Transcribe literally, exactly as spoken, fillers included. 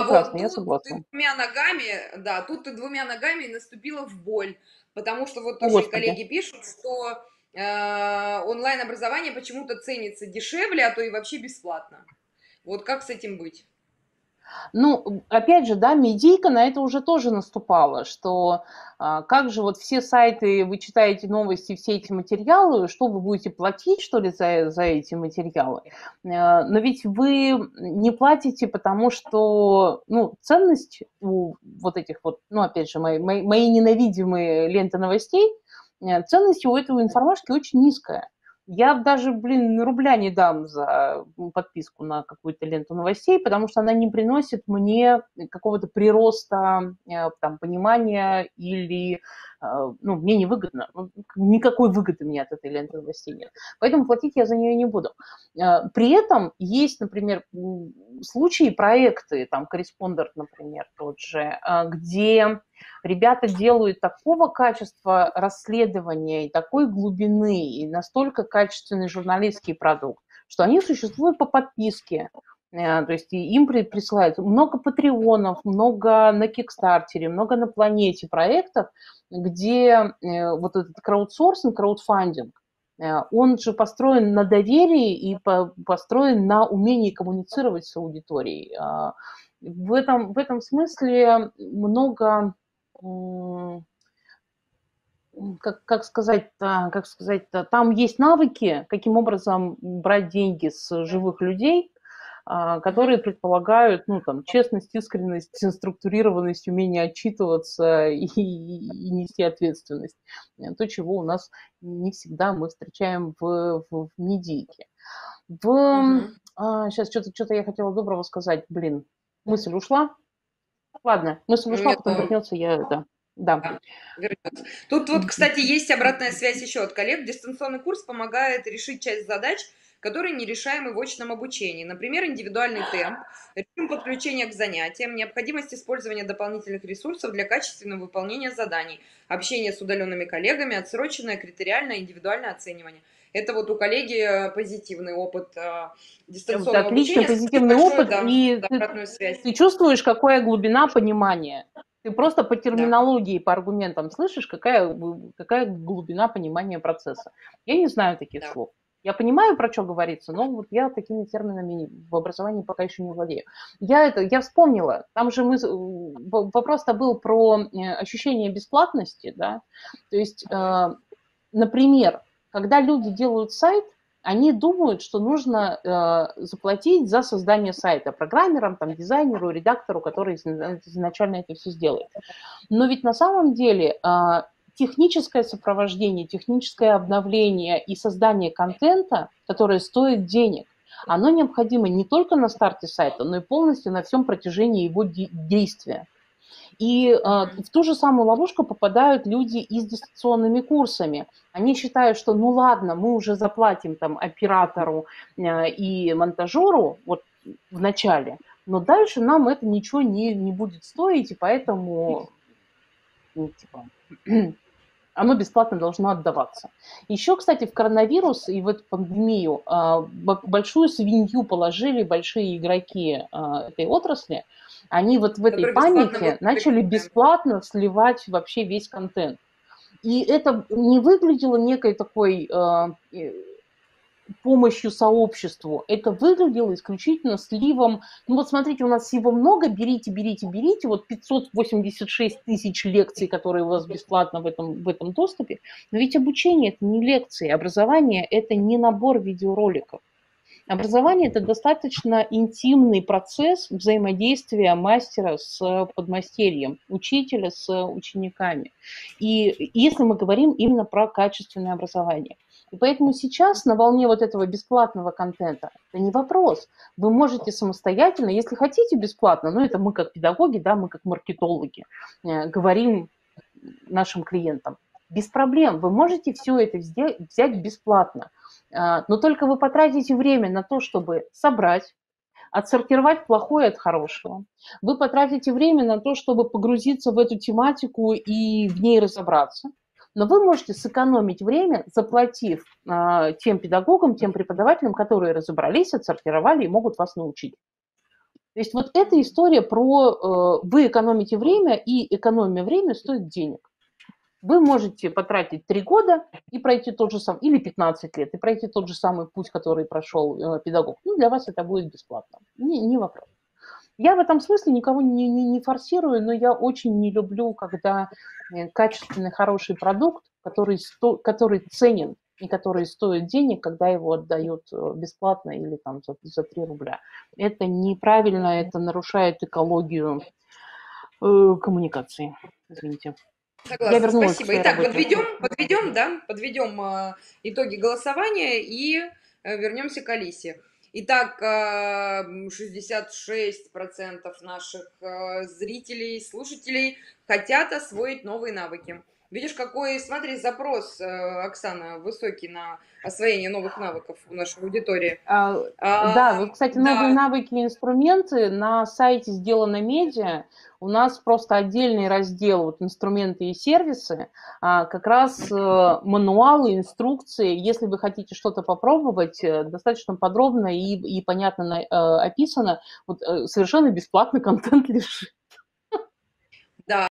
вот прекрасно, я тут ты согласна. двумя ногами, да, тут ты двумя ногами наступила в боль, потому что вот О, тоже и Господи. коллеги пишут, что э, онлайн-образование почему-то ценится дешевле, а то и вообще бесплатно. Вот как с этим быть? Ну, опять же, да, медийка на это уже тоже наступала, что а, как же вот все сайты, вы читаете новости, все эти материалы, что вы будете платить, что ли, за, за эти материалы? Э, Но ведь вы не платите, потому что, ну, ценность у вот этих вот, ну, опять же, мои, мои, мои ненавидимые ленты новостей, э, ценность у этого информашки очень низкая. Я даже, блин, рубля не дам за подписку на какую-то ленту новостей, потому что она не приносит мне какого-то прироста э, там, понимания или, э, ну, мне невыгодно. Ну, никакой выгоды мне от этой ленты новостей нет. Поэтому платить я за нее не буду. Э, При этом есть, например, случаи, проекты, там, корреспондент, например, тот же, э, где ребята делают такого качества расследования и такой глубины, и настолько качественный журналистский продукт, что они существуют по подписке. Э, То есть им присылают много патреонов, много на Кикстартере, много на Планете проектов, где э, вот этот краудсорсинг, краудфандинг, э, он же построен на доверии и построен на умении коммуницировать с аудиторией. А, В этом, в этом смысле много как, как сказать-то, как сказать-то, там есть навыки, каким образом брать деньги с живых людей, а, которые Мгм. предполагают, ну, там, честность, искренность, структурированность, умение отчитываться и, и, и нести ответственность. То, чего у нас не всегда мы встречаем в, в, в медийке. В, Мгм. а, сейчас что-то, что-то я хотела доброго сказать, блин, мысль ушла. Ладно, мысль ушла, потом Это вернется, я это, да. да, вернется. Тут вот, кстати, есть обратная связь еще от коллег. Дистанционный курс помогает решить часть задач, которые нерешаемы в очном обучении. Например, индивидуальный темп, режим подключения к занятиям, необходимость использования дополнительных ресурсов для качественного выполнения заданий, общение с удаленными коллегами, отсроченное критериальное индивидуальное оценивание. Это вот у коллеги э, позитивный опыт э, дистанционного Отлично, обучения. Спасибо позитивный большое, опыт, да, и за ты, обратную связь. ты чувствуешь, какая глубина понимания. Ты просто по Да. терминологии, по аргументам слышишь, какая, какая глубина понимания процесса. Я не знаю таких Да. слов. Я понимаю, про что говорится, но вот я такими терминами в образовании пока еще не владею. Я это, я вспомнила, там же мы, вопрос-то был про ощущение бесплатности, да, то есть, например, когда люди делают сайт, они думают, что нужно э, заплатить за создание сайта программерам, там, дизайнеру, редактору, который изначально это все сделает. Но ведь на самом деле э, техническое сопровождение, техническое обновление и создание контента, которое стоит денег, оно необходимо не только на старте сайта, но и полностью на всем протяжении его де- действия. И э, Мгм. в ту же самую ловушку попадают люди и с дистанционными курсами. Они считают, что ну ладно, мы уже заплатим там оператору э, и монтажеру вот в начале, но дальше нам это ничего не, не будет стоить, и поэтому ну, типа, оно бесплатно должно отдаваться. Еще, кстати, в коронавирус и в эту пандемию э, большую свинью положили большие игроки э, этой отрасли. Они вот в этой Который бесплатно панике выложили начали контент. бесплатно сливать вообще весь контент. И это не выглядело некой такой э, помощью сообществу. Это выглядело исключительно сливом. Ну вот смотрите, у нас всего много, берите, берите, берите. Вот пятьсот восемьдесят шесть тысяч лекций, которые у вас бесплатно в этом, в этом доступе. Но ведь обучение – это не лекции, образование – это не набор видеороликов. Образование – это достаточно интимный процесс взаимодействия мастера с подмастерьем, учителя с учениками. И если мы говорим именно про качественное образование. И поэтому сейчас на волне вот этого бесплатного контента это не вопрос. Вы можете самостоятельно, если хотите бесплатно, но это мы как педагоги, да, мы как маркетологи, э, говорим нашим клиентам, без проблем, вы можете все это взять бесплатно. Но только вы потратите время на то, чтобы собрать, отсортировать плохое от хорошего. Вы потратите время на то, чтобы погрузиться в эту тематику и в ней разобраться. Но вы можете сэкономить время, заплатив э, тем педагогам, тем преподавателям, которые разобрались, отсортировали и могут вас научить. То есть вот эта история про э, вы экономите время, и экономия времени стоит денег. Вы можете потратить три года и пройти тот же самый, или пятнадцать лет, и пройти тот же самый путь, который прошел э, педагог. Ну, для вас это будет бесплатно. Не, не вопрос. Я в этом смысле никого не, не, не форсирую, но я очень не люблю, когда качественный, хороший продукт, который, сто, который ценен и который стоит денег, когда его отдают бесплатно или там за, за три рубля. Это неправильно, это нарушает экологию э, коммуникации. Извините. Согласна, Я вернулась к спасибо. своей Итак, работе. подведем, подведем, да, подведем э, итоги голосования и э, вернемся к Алисе. Итак, э, шестьдесят шесть процентов наших э, зрителей, слушателей хотят освоить новые навыки. Видишь, какой, смотри, запрос, э, Оксана, высокий на освоение новых навыков у нашей аудитории. А, А, да, вот, кстати, да. новые навыки и инструменты на сайте «Сделано медиа». У нас просто отдельный раздел вот, инструменты и сервисы, а, как раз э, мануалы, инструкции. Если вы хотите что-то попробовать, э, достаточно подробно и, и понятно э, описано. Вот, э, совершенно бесплатный контент лежит.